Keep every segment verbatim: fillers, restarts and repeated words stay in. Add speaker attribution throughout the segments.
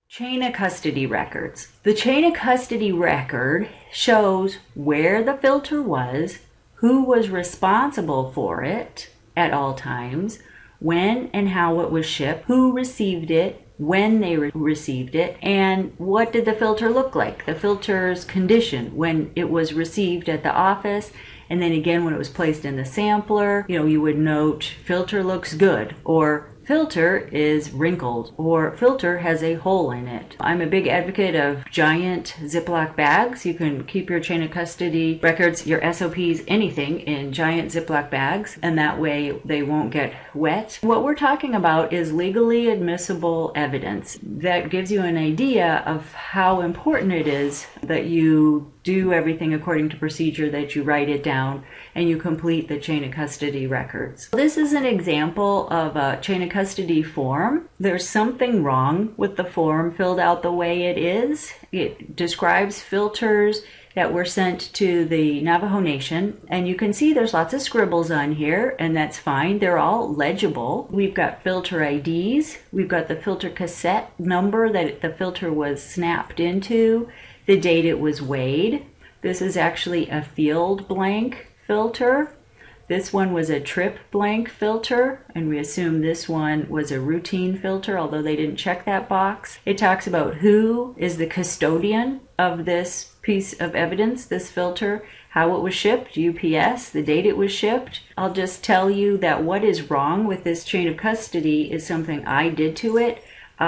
Speaker 1: Chain of custody records. The chain of custody record shows where the filter was, who was responsible for it at all times, when and how it was shipped, who received it, when they re received it, and what did the filter look like, the filter's condition when it was received at the office, and then again when it was placed in the sampler. You know, you would note filter looks good, or filter is wrinkled, or filter has a hole in it. I'm a big advocate of giant Ziploc bags. You can keep your chain of custody records, your S O Ps, anything in giant Ziploc bags, and that way they won't get wet. What we're talking about is legally admissible evidence that gives you an idea of how important it is that you do everything according to procedure, that you write it down, and you complete the chain of custody records. This is an example of a chain of custody form. There's something wrong with the form filled out the way it is. It describes filters that were sent to the Navajo Nation, and you can see there's lots of scribbles on here, and that's fine. They're all legible. We've got filter I Ds, we've got the filter cassette number that the filter was snapped into, the date it was weighed. This is actually a field blank filter. This one was a trip blank filter, and we assume this one was a routine filter, although they didn't check that box. It talks about who is the custodian of this piece of evidence, this filter, how it was shipped, U P S, the date it was shipped. I'll just tell you that what is wrong with this chain of custody is something I did to it.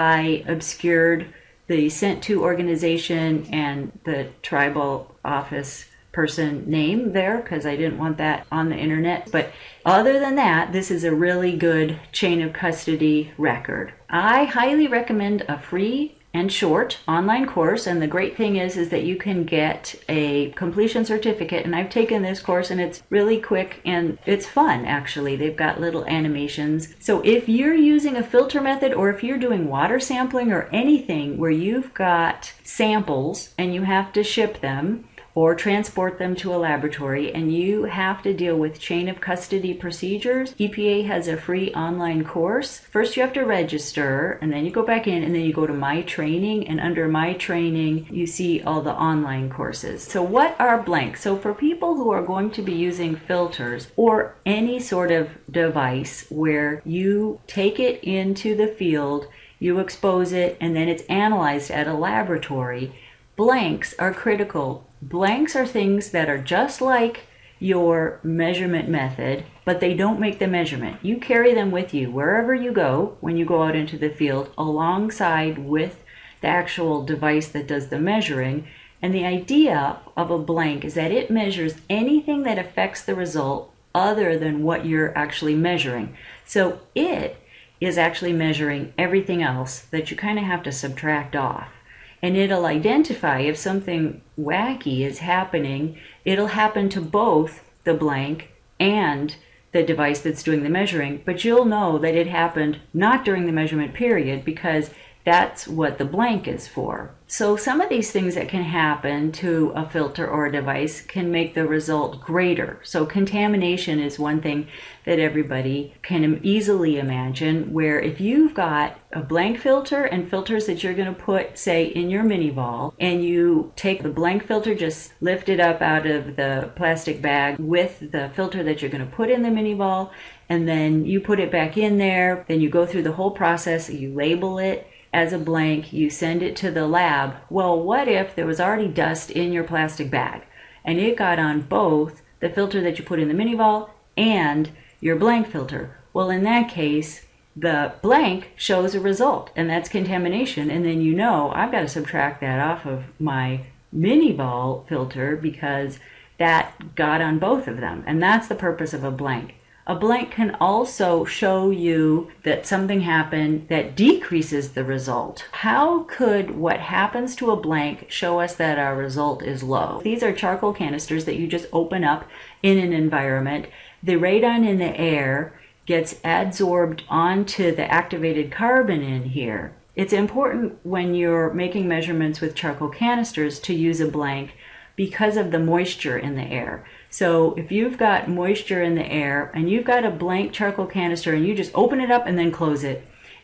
Speaker 1: I obscured the sent to organization and the tribal office person name there because I didn't want that on the internet. But other than that, this is a really good chain of custody record. I highly recommend a free and short online course, and the great thing is is that you can get a completion certificate, and I've taken this course and it's really quick and it's fun. Actually, they've got little animations. So if you're using a filter method, or if you're doing water sampling or anything where you've got samples and you have to ship them or transport them to a laboratory and you have to deal with chain of custody procedures, E P A has a free online course. First you have to register, and then you go back in, and then you go to My Training, and under My Training you see all the online courses. So what are blanks? So for people who are going to be using filters or any sort of device where you take it into the field, you expose it, and then it's analyzed at a laboratory, blanks are critical. Blanks are things that are just like your measurement method, but they don't make the measurement. You carry them with you wherever you go when you go out into the field, alongside with the actual device that does the measuring. And the idea of a blank is that it measures anything that affects the result other than what you're actually measuring. So it is actually measuring everything else that you kind of have to subtract off. And it'll identify if something wacky is happening. It'll happen to both the blank and the device that's doing the measuring, but you'll know that it happened not during the measurement period because that's what the blank is for. So some of these things that can happen to a filter or a device can make the result greater. So contamination is one thing that everybody can easily imagine, where if you've got a blank filter and filters that you're going to put, say, in your Mini-Vol, and you take the blank filter, just lift it up out of the plastic bag with the filter that you're going to put in the Mini-Vol, and then you put it back in there, then you go through the whole process, you label it as a blank, you send it to the lab. Well, what if there was already dust in your plastic bag and it got on both the filter that you put in the Mini-Vol and your blank filter? Well, in that case, the blank shows a result, and that's contamination, and then you know I've got to subtract that off of my Mini-Vol filter because that got on both of them, and that's the purpose of a blank. A blank can also show you that something happened that decreases the result. How could what happens to a blank show us that our result is low? These are charcoal canisters that you just open up in an environment. The radon in the air gets adsorbed onto the activated carbon in here. It's important when you're making measurements with charcoal canisters to use a blank because of the moisture in the air. So if you've got moisture in the air and you've got a blank charcoal canister and you just open it up and then close it,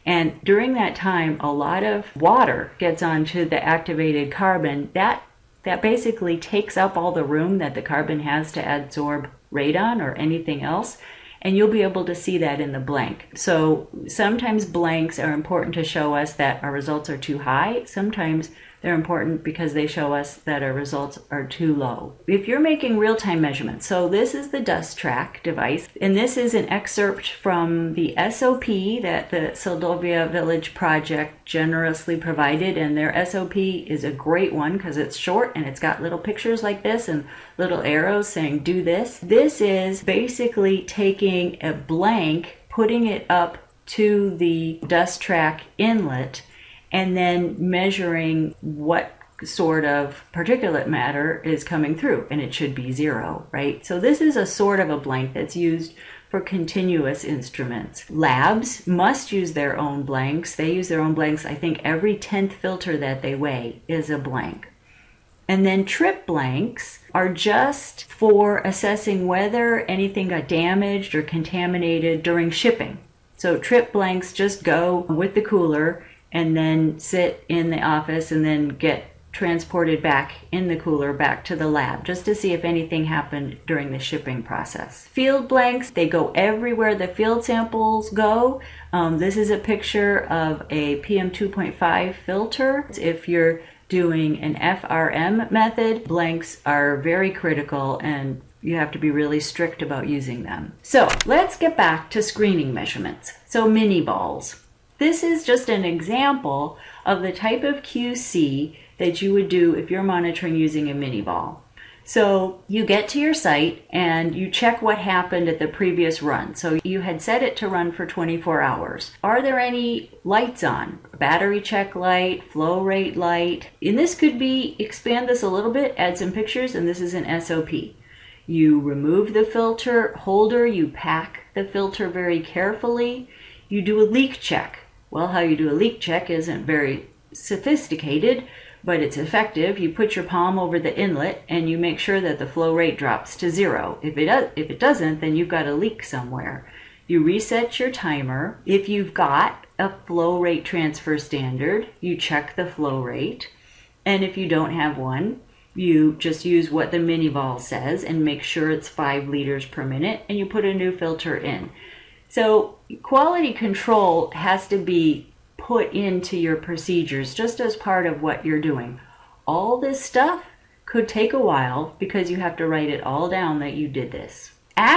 Speaker 1: And during that time, a lot of water gets onto the activated carbon. That, that basically takes up all the room that the carbon has to absorb radon or anything else. And you'll be able to see that in the blank. So sometimes blanks are important to show us that our results are too high. Sometimes they're important because they show us that our results are too low. If you're making real-time measurements, so this is the DustTrack device, and this is an excerpt from the S O P that the Seldovia Village Project generously provided, and their S O P is a great one because it's short and it's got little pictures like this and little arrows saying do this. This is basically taking a blank, putting it up to the DustTrack inlet, and then measuring what sort of particulate matter is coming through, and it should be zero, right? So this is a sort of a blank that's used for continuous instruments. Labs must use their own blanks. They use their own blanks. I think every tenth filter that they weigh is a blank. And then trip blanks are just for assessing whether anything got damaged or contaminated during shipping. So trip blanks just go with the cooler and then sit in the office and then get transported back in the cooler back to the lab just to see if anything happened during the shipping process. Field blanks, they go everywhere the field samples go. Um, this is a picture of a P M two point five filter. If you're doing an F R M method, blanks are very critical and you have to be really strict about using them. So let's get back to screening measurements. So mini balls. This is just an example of the type of Q C that you would do if you're monitoring using a mini ball. So you get to your site and you check what happened at the previous run. So you had set it to run for twenty-four hours. Are there any lights on? Battery check light, flow rate light. And this could be, expand this a little bit, add some pictures, and this is an S O P. You remove the filter holder, you pack the filter very carefully. You do a leak check. Well, how you do a leak check isn't very sophisticated, but it's effective. You put your palm over the inlet and you make sure that the flow rate drops to zero. If it, does, if it doesn't, then you've got a leak somewhere. You reset your timer. If you've got a flow rate transfer standard, you check the flow rate. And if you don't have one, you just use what the mini ball says and make sure it's five liters per minute, and you put a new filter in. So quality control has to be put into your procedures just as part of what you're doing. All this stuff could take a while because you have to write it all down that you did this.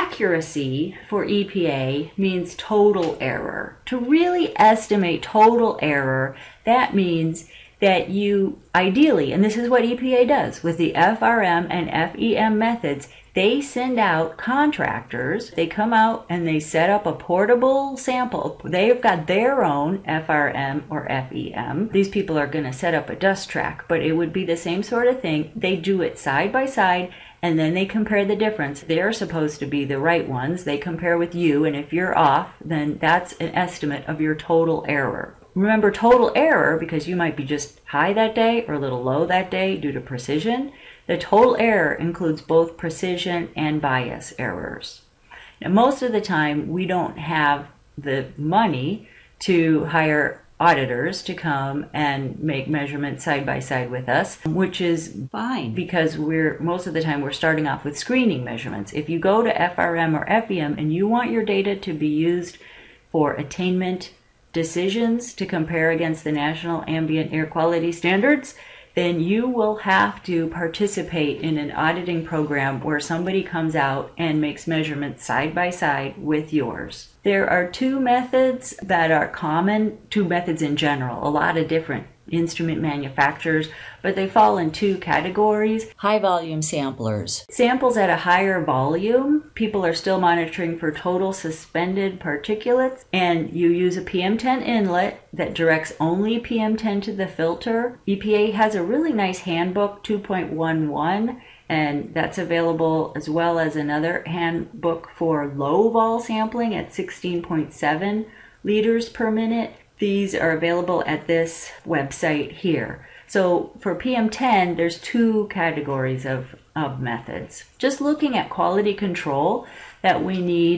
Speaker 1: Accuracy for E P A means total error. To really estimate total error, that means that you ideally, and this is what E P A does with the F R M and F E M methods, they send out contractors. They come out and they set up a portable sample. They've got their own F R M or F E M. These people are going to set up a DustTrack, but it would be the same sort of thing. They do it side by side and then they compare the difference. They're supposed to be the right ones. They compare with you, and if you're off, then that's an estimate of your total error. Remember, total error, because you might be just high that day or a little low that day due to precision. The total error includes both precision and bias errors. Now, most of the time, we don't have the money to hire auditors to come and make measurements side by side with us, which is fine because we're most of the time we're starting off with screening measurements. If you go to F R M or F E M and you want your data to be used for attainment decisions to compare against the National Ambient Air Quality Standards, then you will have to participate in an auditing program where somebody comes out and makes measurements side by side with yours. There are two methods that are common, two methods in general, a lot of different instrument manufacturers, but they fall in two categories.
Speaker 2: High volume samplers.
Speaker 1: Samples at a higher volume, people are still monitoring for total suspended particulates, and you use a P M ten inlet that directs only P M ten to the filter. E P A has a really nice handbook, two point eleven, and that's available as well as another handbook for low vol sampling at sixteen point seven liters per minute. These are available at this website here. So for P M ten, there's two categories of, of methods. Just looking at quality control that we need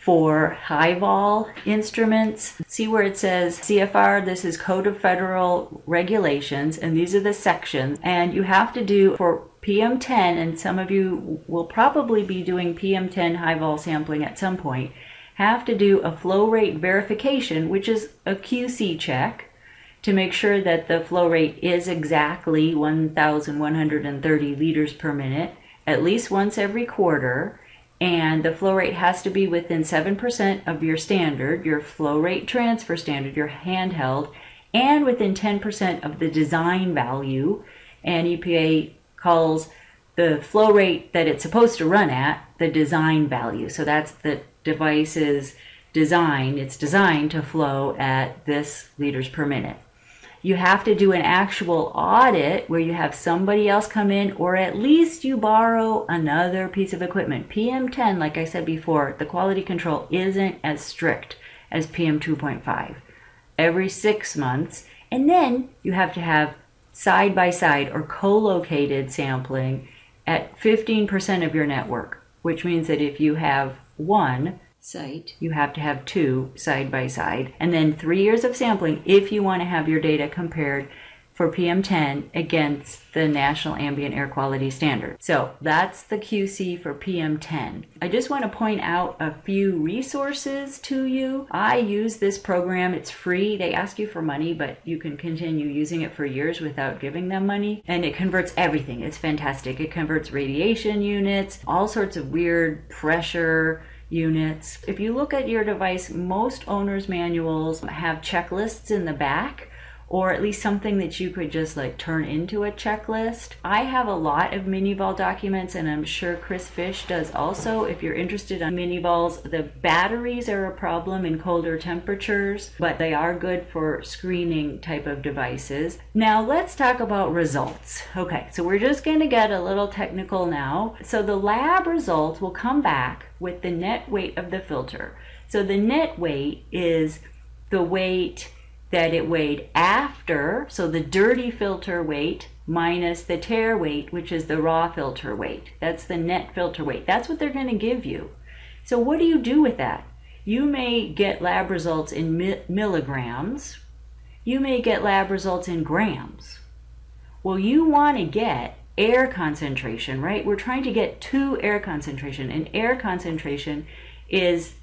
Speaker 1: for high vol instruments. See where it says C F R, this is Code of Federal Regulations, and these are the sections. And you have to do for P M ten, and some of you will probably be doing P M ten high vol sampling at some point, have to do a flow rate verification, which is a Q C check to make sure that the flow rate is exactly one thousand one hundred thirty liters per minute, at least once every quarter. And the flow rate has to be within seven percent of your standard, your flow rate transfer standard, your handheld, and within ten percent of the design value. And E P A calls the flow rate that it's supposed to run at the design value. So that's the device's design. It's designed to flow at this liters per minute. You have to do an actual audit where you have somebody else come in, or at least you borrow another piece of equipment. P M ten, like I said before, the quality control isn't as strict as P M two point five. Every six months, and then you have to have side-by-side or co-located sampling at fifteen percent of your network, which means that if you have one site, you have to have two side by side, and then three years of sampling if you want to have your data compared for P M ten against the National Ambient Air Quality Standard. So that's the Q C for P M ten. I just want to point out a few resources to you. I use this program. It's free. They ask you for money, but you can continue using it for years without giving them money. And it converts everything. It's fantastic. It converts radiation units, all sorts of weird pressure units. If you look at your device, most owner's manuals have checklists in the back, or at least something that you could just like turn into a checklist. I have a lot of mini-vol documents, and I'm sure Chris Fish does also. If you're interested in mini-vols, the batteries are a problem in colder temperatures, but they are good for screening type of devices. Now let's talk about results. Okay, so we're just going to get a little technical now. So the lab results will come back with the net weight of the filter. So the net weight is the weight that it weighed after, so the dirty filter weight minus the tare weight, which is the raw filter weight. That's the net filter weight. That's what they're going to give you. So what do you do with that? You may get lab results in mi milligrams. You may get lab results in grams. Well, you want to get air concentration, right? We're trying to get to air concentration, and air concentration is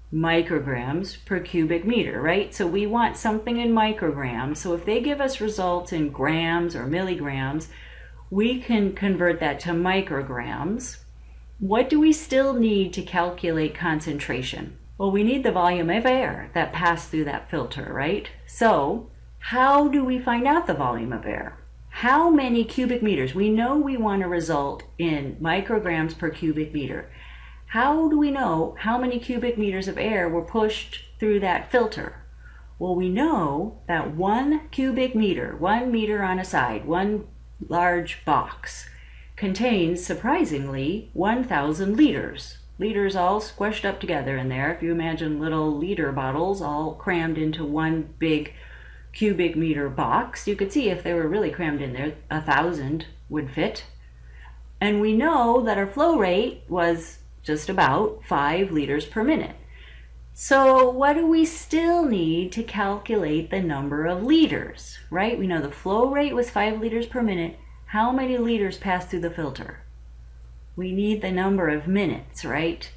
Speaker 1: micrograms per cubic meter, right? So we want something in micrograms. So if they give us results in grams or milligrams, we can convert that to micrograms. What do we still need to calculate concentration? Well, we need the volume of air that passed through that filter, right? So how do we find out the volume of air? How many cubic meters? We know we want a result in micrograms per cubic meter. How do we know how many cubic meters of air were pushed through that filter? Well, we know that one cubic meter, one meter on a side, one large box, contains, surprisingly, one thousand liters. Liters all squished up together in there. If you imagine little liter bottles all crammed into one big cubic meter box, you could see if they were really crammed in there, a thousand would fit. And we know that our flow rate was just about five liters per minute. So what do we still need to calculate the number of liters, right? We know the flow rate was five liters per minute. How many liters passed through the filter? We need the number of minutes, right?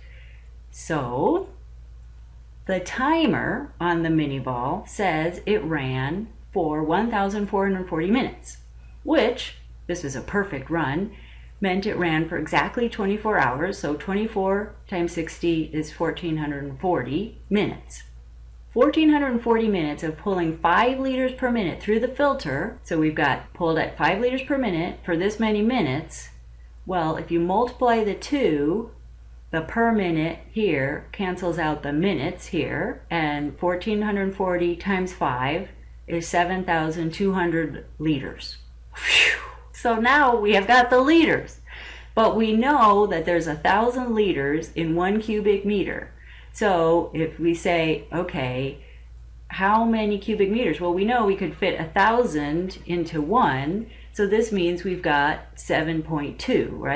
Speaker 1: So the timer on the mini-vol says it ran for one thousand four hundred forty minutes, which, this was a perfect run, meant it ran for exactly twenty-four hours, so twenty-four times sixty is one thousand four hundred forty minutes. one thousand four hundred forty minutes of pulling five liters per minute through the filter, so we've got pulled at five liters per minute for this many minutes. Well, if you multiply the two, the per minute here cancels out the minutes here, and one thousand four hundred forty times five is seven thousand two hundred liters. Whew. So now we have got the liters, but we know that there's a thousand liters in one cubic meter. So if we say, okay, how many cubic meters? Well, we know we could fit a thousand into one, so this means we've got seven point two, right?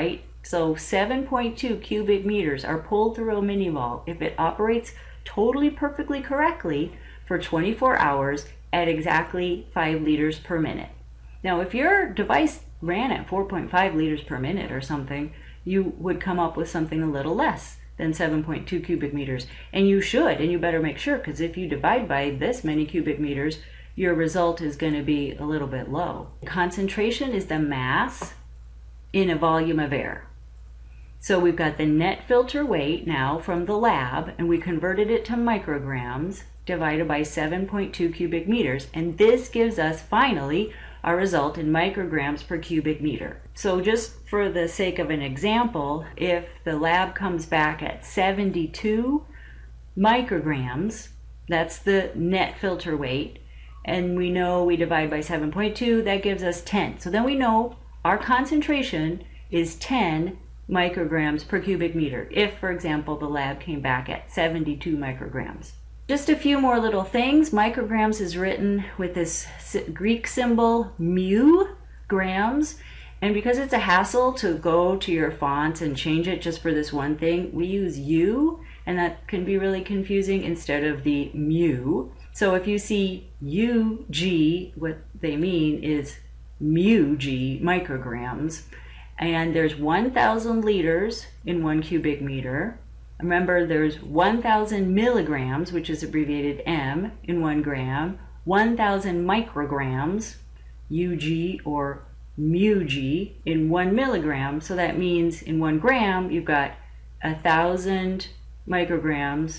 Speaker 1: So seven point two cubic meters are pulled through a mini-vol if it operates totally perfectly correctly for twenty-four hours at exactly five liters per minute. Now, if your device ran at four point five liters per minute or something, you would come up with something a little less than seven point two cubic meters. And you should, and you better make sure, because if you divide by this many cubic meters, your result is going to be a little bit low. Concentration is the mass in a volume of air. So we've got the net filter weight now from the lab, and we converted it to micrograms divided by seven point two cubic meters. And this gives us finally our result in micrograms per cubic meter. So just for the sake of an example, if the lab comes back at seventy-two micrograms, that's the net filter weight, and we know we divide by seven point two, that gives us ten. So then we know our concentration is ten micrograms per cubic meter if, for example, the lab came back at seventy-two micrograms. Just a few more little things. Micrograms is written with this Greek symbol mu, grams, and because it's a hassle to go to your fonts and change it just for this one thing, we use U, and that can be really confusing, instead of the mu. So if you see U G, what they mean is mu G, micrograms, and there's one thousand liters in one cubic meter. Remember, there's one thousand milligrams, which is abbreviated M, in one gram, one thousand micrograms, U G or mu G, in one milligram. So that means in one gram, you've got a thousand micrograms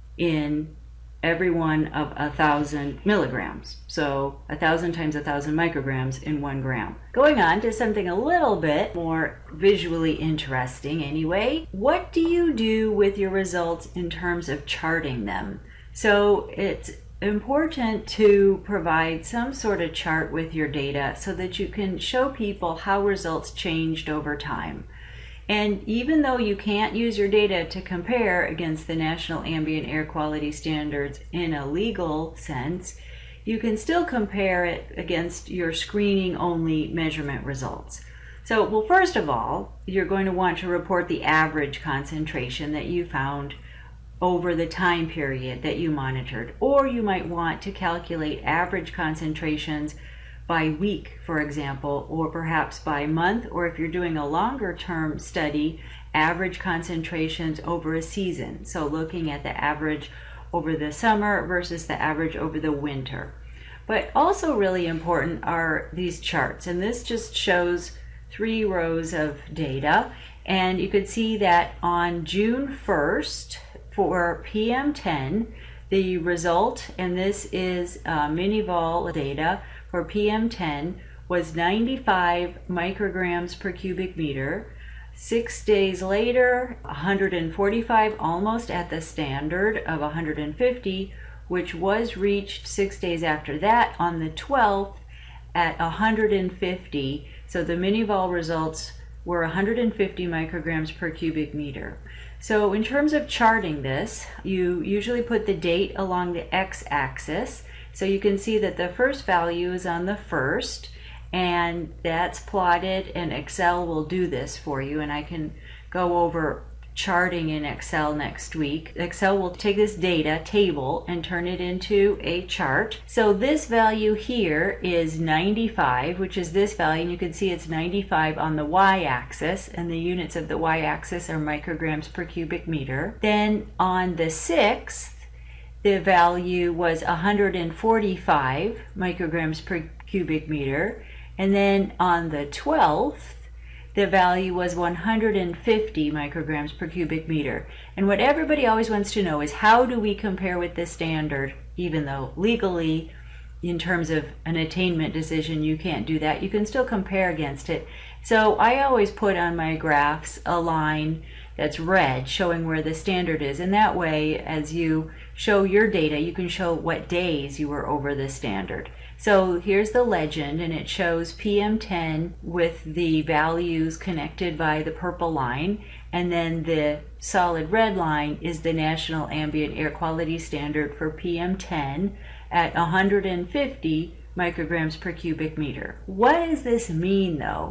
Speaker 1: in every one of a thousand milligrams. So a thousand times a thousand micrograms in one gram. Going on to something a little bit more visually interesting anyway. What do you do with your results in terms of charting them? So it's important to provide some sort of chart with your data so that you can show people how results changed over time. And even though you can't use your data to compare against the National Ambient Air Quality Standards in a legal sense, you can still compare it against your screening-only measurement results. So, well, first of all, you're going to want to report the average concentration that you found over the time period that you monitored. Or you might want to calculate average concentrations by week, for example, or perhaps by month, or if you're doing a longer term study, average concentrations over a season. So looking at the average over the summer versus the average over the winter. But also really important are these charts, and this just shows three rows of data, and you could see that on June first for P M ten, the result, and this is uh, mini-vol data for P M ten, was ninety-five micrograms per cubic meter. Six days later, one hundred forty-five, almost at the standard of one hundred fifty, which was reached six days after that on the twelfth at one hundred fifty. So the mini-vol results were one hundred fifty micrograms per cubic meter. So in terms of charting this, you usually put the date along the x-axis. So you can see that the first value is on the first, and that's plotted, and Excel will do this for you, and I can go over charting in Excel next week. Excel will take this data table and turn it into a chart. So this value here is ninety-five, which is this value, and you can see it's ninety-five on the y-axis, and the units of the y-axis are micrograms per cubic meter. Then on the sixth, the value was one hundred forty-five micrograms per cubic meter, and then on the twelfth, the value was one hundred fifty micrograms per cubic meter. And what everybody always wants to know is, how do we compare with the standard, even though legally, in terms of an attainment decision, you can't do that. You can still compare against it. So I always put on my graphs a line that's red showing where the standard is, and that way, as you show your data, you can show what days you were over the standard. So here's the legend, and it shows P M ten with the values connected by the purple line, and then the solid red line is the National Ambient Air Quality Standard for P M ten at one hundred fifty micrograms per cubic meter. What does this mean, though?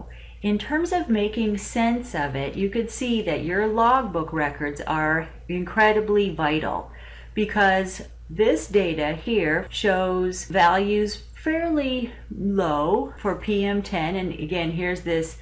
Speaker 1: In terms of making sense of it, you could see that your logbook records are incredibly vital, because this data here shows values fairly low for P M ten, and again, here's this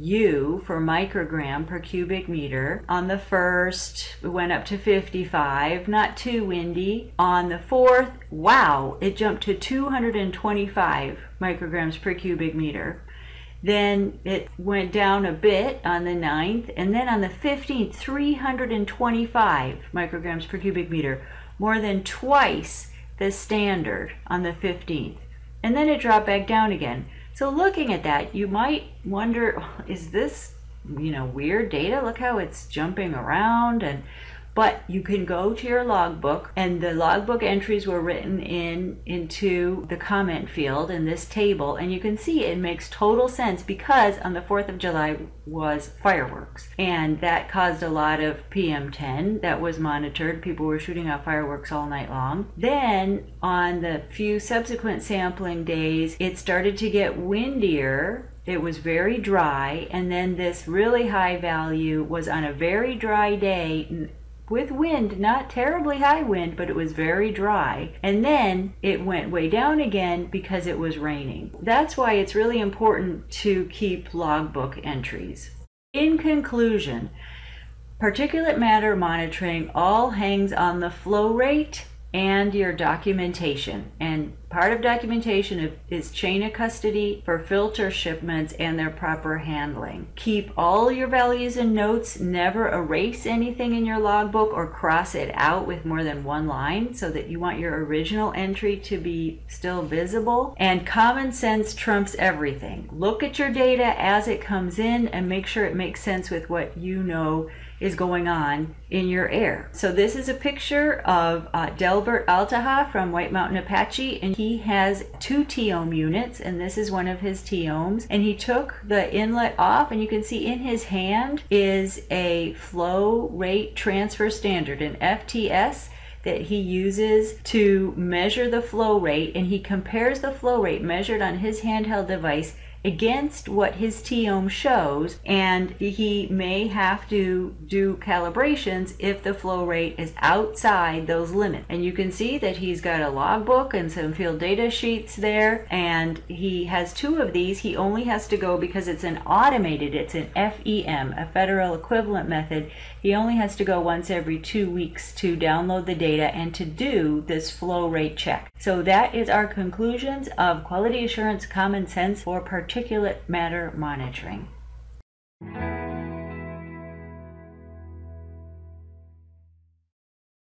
Speaker 1: U for microgram per cubic meter. On the first, we went up to fifty-five, not too windy. On the fourth, wow, it jumped to two hundred twenty-five micrograms per cubic meter. Then it went down a bit on the ninth, and then on the fifteenth, three hundred twenty-five micrograms per cubic meter, more than twice the standard on the fifteenth. And then it dropped back down again. So looking at that, you might wonder, is this, you know, weird data? Look how it's jumping around. And but you can go to your logbook, and the logbook entries were written in into the comment field in this table, and you can see it makes total sense, because on the fourth of July was fireworks, and that caused a lot of P M ten that was monitored. People were shooting off fireworks all night long. Then on the few subsequent sampling days, it started to get windier. It was very dry, and then this really high value was on a very dry day with wind, not terribly high wind, but it was very dry. And then it went way down again because it was raining. That's why it's really important to keep logbook entries. In conclusion, particulate matter monitoring all hangs on the flow rate and your documentation. And part of documentation is chain of custody for filter shipments and their proper handling. Keep all your values and notes. Never erase anything in your logbook or cross it out with more than one line, so that you want your original entry to be still visible. And common sense trumps everything. Look at your data as it comes in and make sure it makes sense with what you know is going on in your air. So this is a picture of uh, Delbert Altaha from White Mountain Apache, and he has two T ohm units, and this is one of his T ohms. And he took the inlet off, and you can see in his hand is a flow rate transfer standard, an F T S, that he uses to measure the flow rate, and he compares the flow rate measured on his handheld device against what his T ohm shows, and he may have to do calibrations if the flow rate is outside those limits. And you can see that he's got a logbook and some field data sheets there, and he has two of these. He only has to go, because it's an automated, it's an F E M, a federal equivalent method. He only has to go once every two weeks to download the data and to do this flow rate check. So that is our conclusions of quality assurance common sense for particulate matter monitoring.